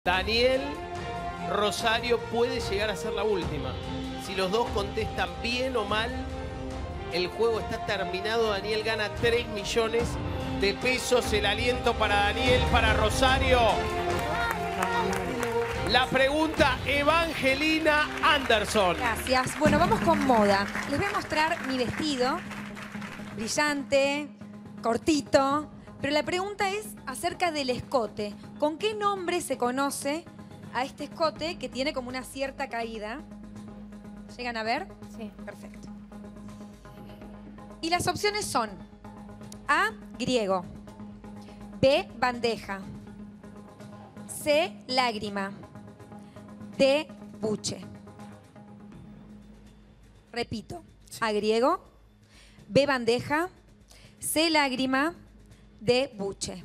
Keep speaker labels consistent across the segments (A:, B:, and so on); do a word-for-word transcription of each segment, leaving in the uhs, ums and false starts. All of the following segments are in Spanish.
A: Daniel, Rosario puede llegar a ser la última. Si los dos contestan bien o mal, el juego está terminado. Daniel gana tres millones de pesos. El aliento para Daniel, para Rosario. La pregunta, Evangelina Anderson.
B: Gracias. Bueno, vamos con moda. Les voy a mostrar mi vestido. Brillante, cortito. Pero la pregunta es acerca del escote. ¿Con qué nombre se conoce a este escote que tiene como una cierta caída? ¿Llegan a ver?
C: Sí.
B: Perfecto. Y las opciones son A, griego, B, bandeja, C, lágrima, D, buche. Repito, A, griego, B, bandeja, C, lágrima, D, buche.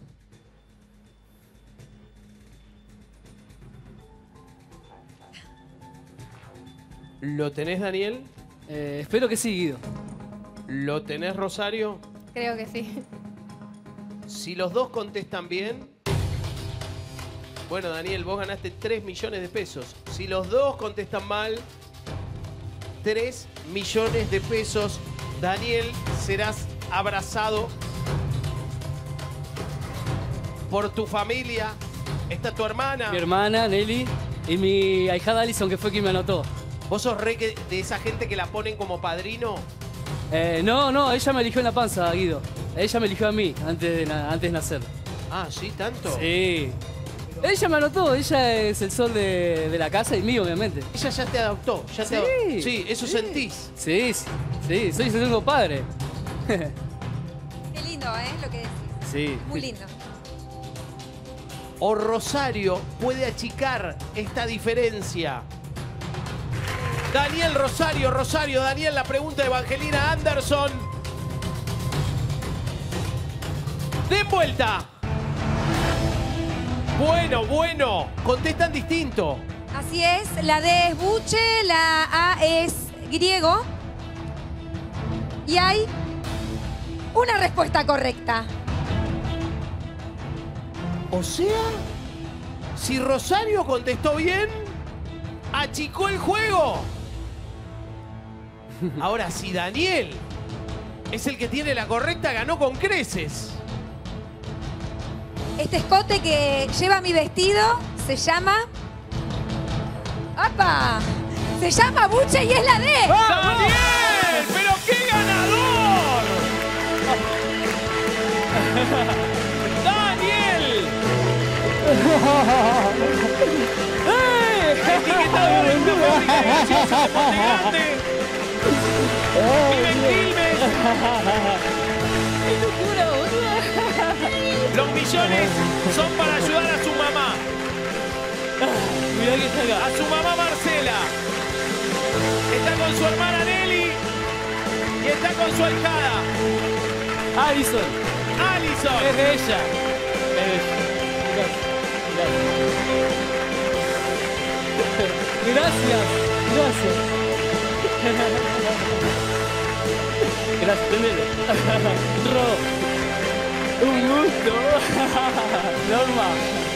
A: ¿Lo tenés, Daniel?
D: Eh, espero que sí, Guido.
A: ¿Lo tenés, Rosario?
C: Creo que sí.
A: Si los dos contestan bien... Bueno, Daniel, vos ganaste tres millones de pesos. Si los dos contestan mal, tres millones de pesos. Daniel, serás abrazado por tu familia. Está tu hermana.
D: Mi hermana, Nelly, y mi ahijada Alison, que fue quien me anotó.
A: ¿Vos sos re que- de esa gente que la ponen como padrino?
D: Eh, no, no, ella me eligió en la panza, Guido. Ella me eligió a mí antes de, na- antes de nacer.
A: Ah, ¿sí? ¿Tanto?
D: Sí. Ella me anotó, ella es el sol de, de la casa y mío, obviamente.
A: Ella ya te adoptó. Ya te
D: Sí,
A: adoptó. Sí, eso
D: sí.
A: sentís.
D: Sí, sí, sí, soy su segundo padre.
B: Qué lindo, ¿eh? Lo que decís.
D: Sí.
B: Muy lindo.
A: O Rosario puede achicar esta diferencia. Daniel, Rosario, Rosario, Daniel, la pregunta de Evangelina Anderson. Den vuelta. Bueno, bueno, contestan distinto.
B: Así es, la D es buche, la A es griego. Y hay una respuesta correcta.
A: O sea, si Rosario contestó bien, achicó el juego. Ahora, si Daniel es el que tiene la correcta, ganó con creces.
B: Este escote que lleva mi vestido se llama... ¡Apa! Se llama buche y es la D.
A: ¡Daniel! ¡Pero qué ganador! ¡Daniel! Etiquetador en una fábrica de gaseosas de Monte Grande. Vive en Quilmes.
D: ¡Qué locura, boludo!
A: Los millones son para ayudar a su mamá.
D: Mirá que está acá.
A: A su mamá Marcela. Está con su hermana Nelly. Y está con su ahijada,
D: Alison,
A: Alison.
D: es de ella. Es de ella. Gracias. Gracias. Gracias. Gracias, Tenele. Ro. Un gusto. Norma.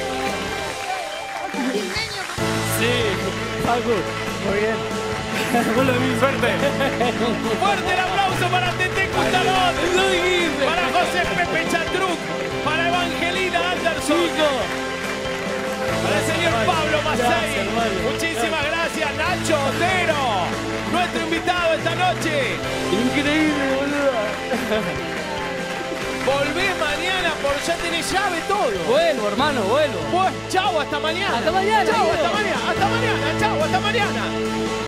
D: Sí, Paco. Muy bien. Vos lo mismo.
A: Suerte. Fuerte el aplauso para Tete Custalón.
D: Lo dijiste.
A: Para José Pepe Chatruc. Para Evangelina Anderson.
D: Chico.
A: Para el señor Pablo
D: Gracias,
A: Macei.
D: hermano.
A: Muchísimas gracias, Nacho Otero. Nuestro invitado esta noche.
D: Increíble, boludo.
A: Volvés mañana por ya tenés llave todo.
D: Vuelvo, hermano, vuelvo.
A: Pues chau, hasta mañana.
D: Hasta mañana,
A: Chau,
D: Guido.
A: hasta mañana. Hasta mañana. Chau, hasta mañana.